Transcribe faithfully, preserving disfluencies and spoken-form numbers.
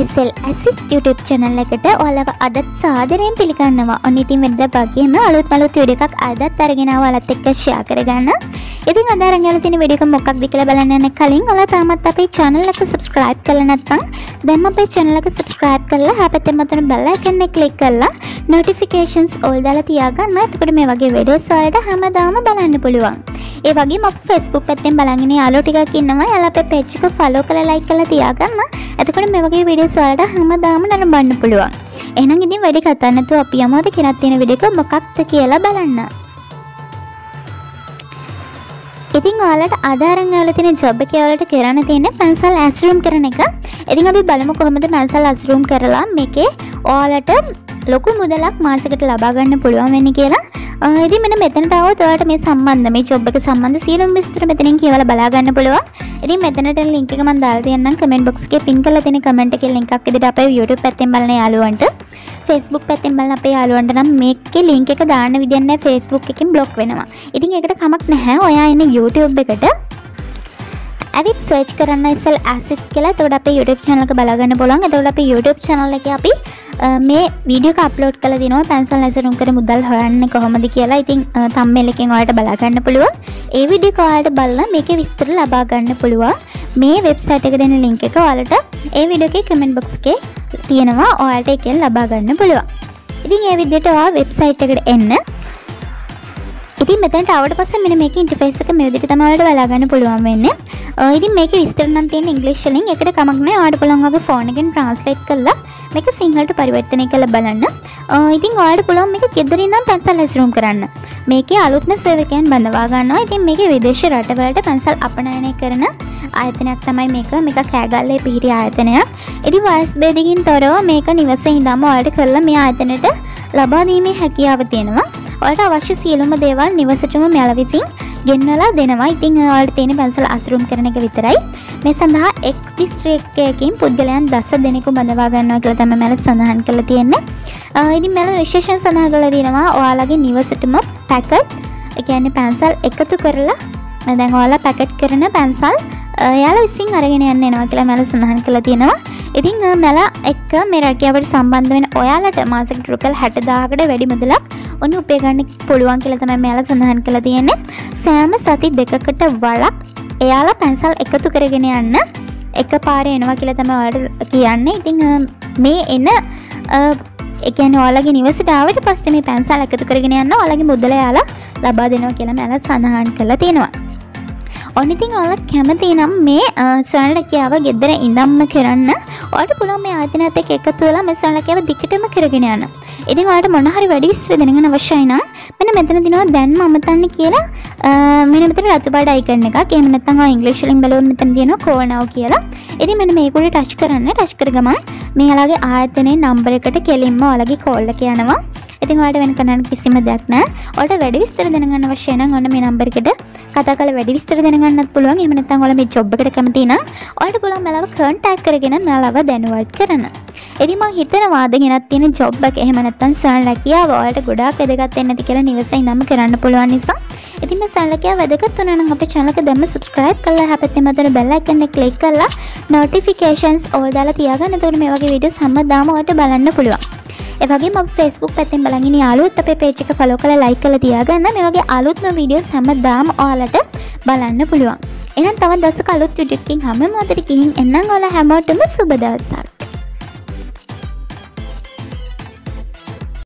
S L Assist YouTube channel එකට ඔයාලව අදත් සාදරයෙන් පිළිගන්නවා. ඔන්න ඉතින් වෙනදා වගේම අලුත් අලුත් වීඩියෝ එකක් අදත් අරගෙන ආවා ඔයාලත් එක්ක share කරගන්න. ඉතින් අද අරන් ගිහලා තියෙන වීඩියෝ එක මොකක්ද කියලා බලන්න යන කලින් ඔයාලා තාමත් අපේ channel එක subscribe කරලා නැත්නම් දැන් අපේ channel එක subscribe කරලා හැපැත්තෙන් මතුවෙන bell icon එක click කරලා notifications all දාලා තියාගන්න. එතකොට මේ වගේ videos වලට හැමදාම බලන්න පුළුවන්. ඒ වගේම අපේ Facebook පැත්තෙන් බලන් ඉන්න යාළුවෝ ටිකක් ඉන්නවා. එයාලා අපේ page එක follow කරලා like කරලා තියාගන්න. එතකොට මේ වගේ videos වලට හැමදාම නරඹන්න පුළුවන්. එහෙනම් ඉතින් වැඩි කතා නැතුව අපි යමු අද කෙනක් තියෙන වීඩියෝ එක මොකක්ද කියලා බලන්න. ඉතින් ඔයාලට අද අරන් ආවලා තියෙන job එකේ ඔයාලට කරන්න තියෙන්නේ pencil asroom කරන එක. ඉතින් අපි බලමු කොහොමද pencil asroom කරලා මේකේ ඔයාලට ලොකු මුදලක් මාසෙකට ලබා ගන්න පුළුවන් වෙන්නේ කියලා. ඉතින් මෙන්න මෙතනට આવොත් ඔයාලට මේ සම්බන්ධ මේ job එක සම්බන්ධ සියලුම විස්තර මෙතනින් කියවලා බලා ගන්න පුළුවන්. ඉතින් මෙතනට link එක මම දාලා තියන්නම් comment box එකේ pin කරලා තියෙන comment එකේ link එකක් විදිහට අපේ YouTube පැත්තෙන් බලන යාළුවන්ට Facebook පැත්තෙන් බලන අපේ යාළුවන්ට නම් මේකේ link එක දාන්න විදියක් නැහැ. Facebook එකෙන් block වෙනවා. ඉතින් ඒකට කමක් නැහැ. ඔයා එන්නේ YouTube එකට ඇවිත් search කරන්න S L Assist කියලා. එතකොට අපේ YouTube channel එක බලා ගන්න පුළුවන්. එතකොට අපේ YouTube channel එකේ අපි මේ වීඩියෝ එක අප්ලෝඩ් කරලා දිනවා pencil asroom කර මුදල් හොයන්නේ කොහොමද කියලා. ඉතින් thumbnail එකෙන් ඔයාලට බලා ගන්න පුළුවන්. ඒ වීඩියෝ එක ඔයාලට බලලා මේකේ විස්තර ලබා ගන්න පුළුවන්. මේ වෙබ්සයිට් එකට එන link එක ඔයාලට ඒ වීඩියෝ එකේ comment box එකේ තියෙනවා. ඔයාලට ඒකෙන් ලබා ගන්න පුළුවන්. ඉතින් ඒ විදිහට ඔයා වෙබ්සයිට් එකට එන්න. ඉතින් මෙතනට ආවට පස්සේ මෙන්න මේකේ ඉන්ටර්ෆේස් එක මේ විදිහට තමයි ඔයාලට බලා ගන්න පුළුවන් වෙන්නේ. ඉතින් මේකේ විස්තර නම් තියෙන ඉංග්‍රීසි වලින්. ඒකට කමක් නැහැ. ඔයාලට පුළුවන් වගේ ෆෝන් එකෙන් translate කරලා මේක සිංහලට පරිවර්තනය කරලා බලන්න. ඉතින් ඔයාලට පුළුවන් මේක ගෙදරින් ඉඳන් pencil asroom කරන්න. මේකේ අලුත්ම සේවකයන් බඳවා ගන්නවා. ඉතින් මේකේ විදේශ රටවලට pencil අපනයනය කරන ආයතනයක් තමයි මේක. මේක කෑගල්ලේ පිහිටි ආයතනයක්. ඉතින් වයස් භේදකින් තොරව මේක නිවසේ ඉඳන්ම ඔයාලට කරලා මේ ආයතනයට ලබා දීමේ හැකියාව තියෙනවා. ඔයාලට අවශ්‍ය සියලුම දේවල් නිවසටම මෙයාලා විසින් ගෙන්නලා දෙනවා. ඉතින් ඔයාලට තියෙන pencil asroom කරන එක විතරයි. මේ සඳහා එක් දිස්ත්‍රික් එකකින් පුද්ගලයන් දස දෙනෙකු බඳවා ගන්නවා කියලා තමයි මෙයාලා සඳහන් කරලා තියෙන්නේ. ඉතින් මෙයාලා විශේෂයෙන් සඳහන් කරලා තියෙනවා ඔයාලගේ නිවසටම පැකට්, ඒ කියන්නේ pencil එකතු කරලා දැන් ඔයාලා පැකට් කරන pencil එයාලා විසින් අරගෙන යන්න එනවා කියලා මෙයාලා සඳහන් කරලා තියෙනවා. ඉතින් මෙයාලා එක්ක මේ රැකියාවට සම්බන්ධ වෙන ඔයාලට මාසෙකට රුපියල් හැට දාහකට වැඩි මුදලක් ඔන්න උපය ගන්න පුළුවන් කියලා තමයි මෙයාලා සඳහන් කරලා තියෙන්නේ. සෑම සති දෙකකට වරක් එයාලා pencil එකතු කරගෙන යන්න එකපාරේ එනවා කියලා තමයි ඔයාලට කියන්නේ. ඉතින් මේ එන ඒ කියන්නේ ඔයාලගේ නිවසට ආවට පස්සේ මේ pencil එකතු කරගෙන යන්න ඔයාලගේ මුදල එයාලා ලබා දෙනවා කියලා මෙයාලා සඳහන් කරලා තියෙනවා. ඔන්න ඉතින් ඔයාලත් කැමති නම් මේ ස්වර්ණ රැකියාව ගෙදර ඉඳන්ම කරන්න ඔයාලට පුළුවන් මේ ආයතනයත් එක්ක එකතු වෙලා මේ ස්වර්ණ රැකියාව දිගටම කරගෙන යන්න. ඉතින් ඔයාලට මොන හරි වැඩි විස්තර දැනගන්න අවශ්‍යයි නම් මෙන්න මෙතන දිනවා දැන්ම අමතන්න කියලා මෙන්න මෙතන රතු පාට icon එකක්. එහෙම නැත්නම් ඔය ඉංග්‍රීසි වලින් බලවොත් මෙතන තියෙනවා call now කියලා. ඉතින් මෙන්න මේක උඩ ටච් කරන්න. ටච් කර ගමන් මෙයාලගේ ආයතනයේ නම්බර එකට කෙලින්ම ඔයාලගේ call එක යනවා. ඉතින් ඔයාලට වෙන කරන්න කිසිම දෙයක් නැහැ. ඔයාලට වැඩි විස්තර දැනගන්න අවශ්‍ය නම් ඔන්න මේ නම්බර එකට කතා කරලා වැඩි විස්තර දැනගන්නත් පුළුවන්. එහෙම නැත්නම් ඔයාලා මේ ජොබ් එකට කැමති නම් ඔයාලට පුළුවන් මෙයාලව contact කරගෙන මෙයාලව දැනුවත් කරන්න. ඉතින් මම හිතනවා අද ගෙනත් තියෙන ජොබ් එක එහෙම නැත්නම් ස්වර්ණ රැකියාව ඔයාලට ගොඩාක් වැදගත් වෙන්න ඇති කියලා නිවසේ ඉඳන්ම කරන්න පුළුවන් නිසා. ඉතින් මේ ස්වර්ණ රැකියාව වැදගත් වුණා නම් අපේ channel එක දැම්ම subscribe කරලා හැපැත්තෙන් මතුවෙන bell icon එක click කරලා notifications all දාලා තියාගන්න. එතකොට මේ වගේ videos හැමදාම ඔයාලට බලන්න පුළුවන්. ඒ වගේම අපේ Facebook පැත්තෙන් බලන් ඉන්න යාළුවොත් අපේ page එක follow කරලා like කරලා තියාගන්න. මේ වගේ අලුත්ම videos හැමදාම ඔයාලට බලන්න පුළුවන්. එහෙනම් තවත් දවසක අලුත් video එකකින් හැමෝම අතර ගිහින් එන්නම්. ඔයාලා හැමෝටම සුබ දවසක්.